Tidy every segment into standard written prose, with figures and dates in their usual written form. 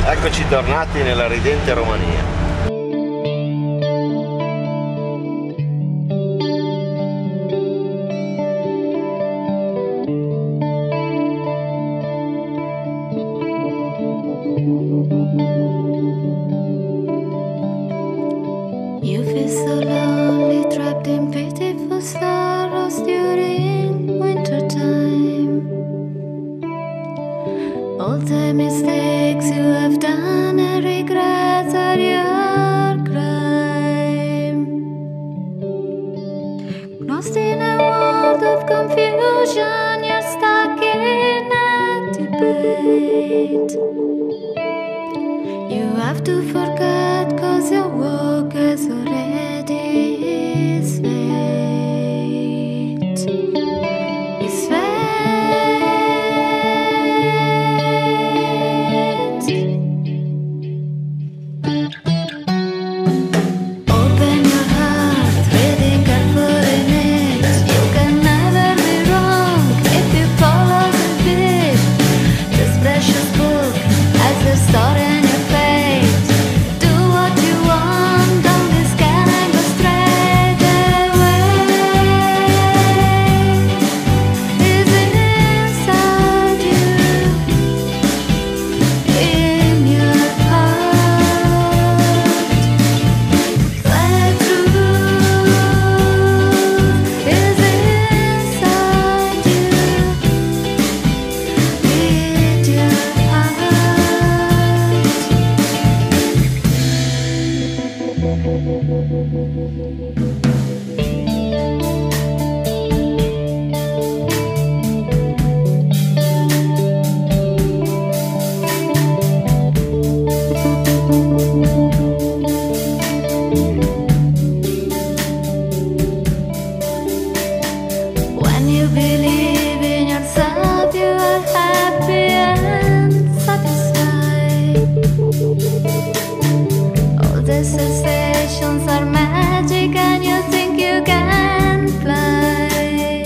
Eccoci tornati nella ridente Romania. You feel so lonely, trapped in pitiful sorrows during winter time. All the mistakes you have done and regrets are your crime. Lost in a world of confusion, you're stuck in a debate. You have to forget 'cause your work is already his fate. His fate. Open your heart, reading careful in it. You can never be wrong if you follow the beat. This precious book has the story and your fate. Do what you want, don't be scared and go straight away. It's inside you, in your heart. The truth is inside you, with your When you believe in yourself, you are happy and satisfied. All the sensations are magic, and you think you can fly.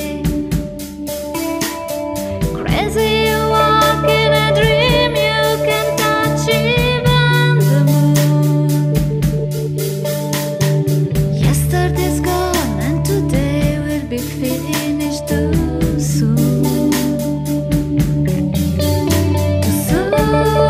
Crazy, you walk in a dream, you can touch even the moon. Yesterday's gone, and today will be finished too soon. Too soon.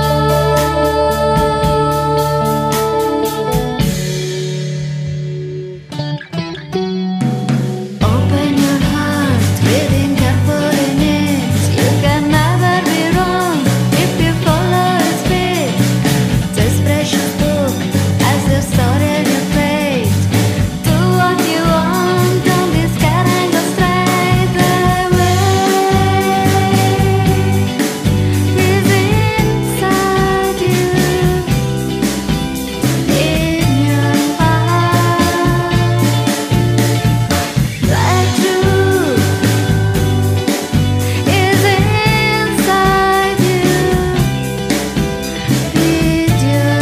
Open your heart, reading careful in it. You can never be wrong if you follow its beat. This precious book has your story and your fate. Do what you want, don't be scared and go straight away. It's inside you, in your heart. The truth is inside you, with your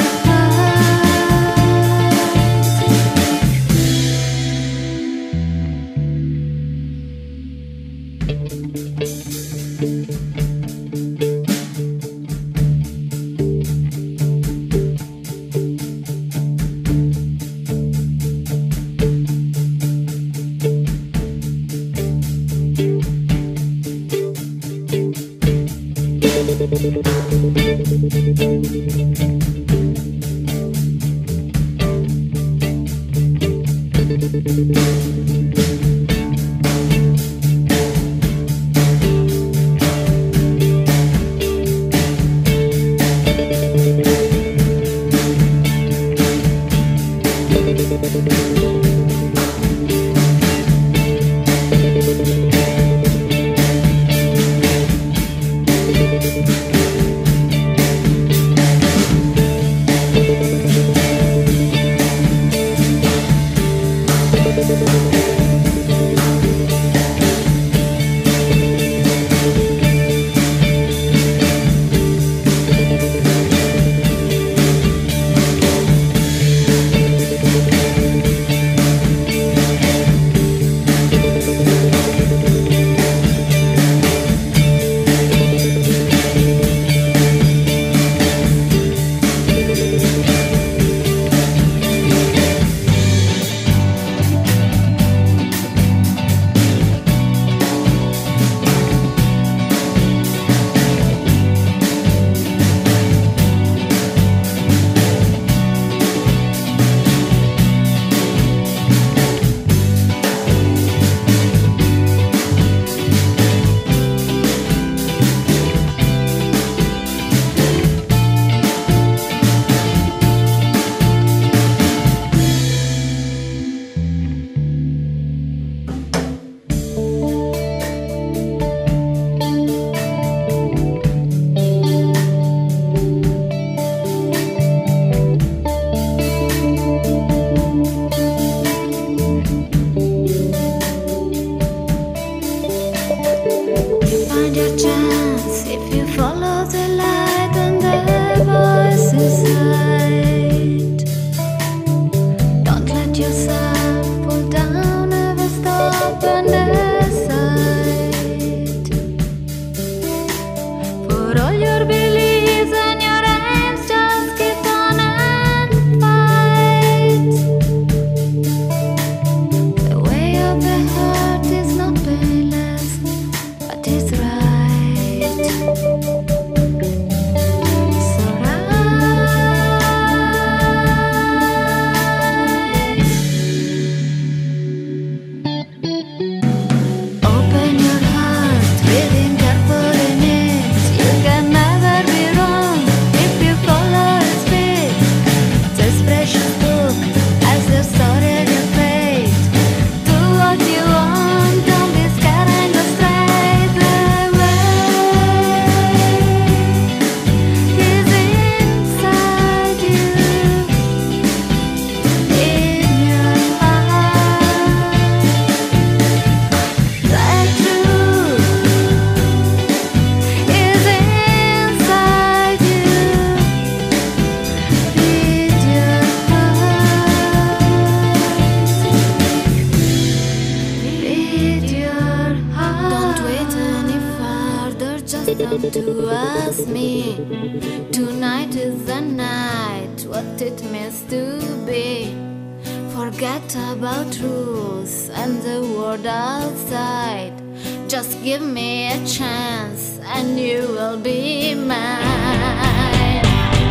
Don't you ask me. Tonight is the night, what it means to be. Forget about rules and the world outside. Just give me a chance and you will be mine.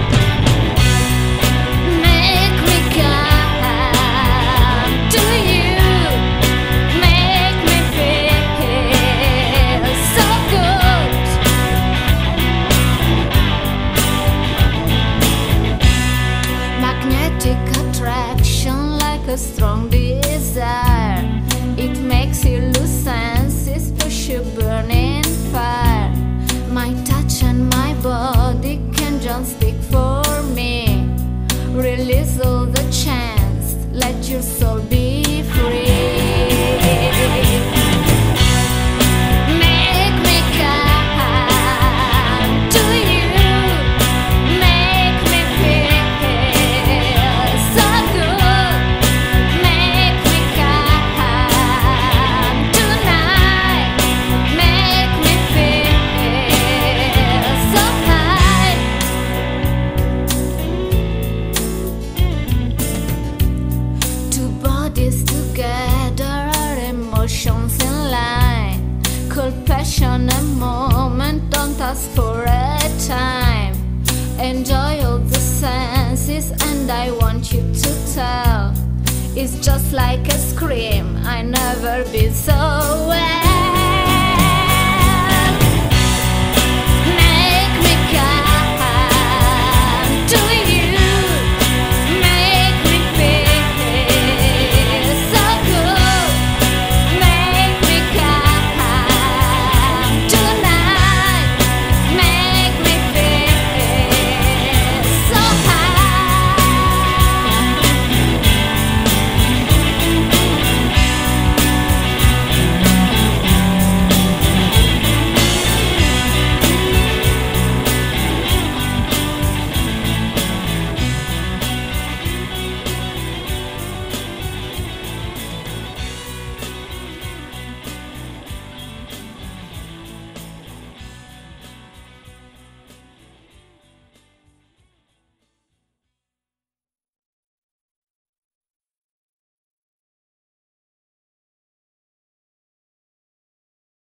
Make me come to you. Make me feel so good. Magnetic attraction like a strong desire. It makes you lose senses, push you burning fire. My touch and my body can just speak for me. Release all the chance, let your soul be free. Make me come to you. Make me feel so good. Make me come tonight. Make me feel so high. Two bodies together, our emotions in line. Cold passion a moment, don't ask for a time. Enjoy all the senses and I want you to tell. It's just like a scream, I never been so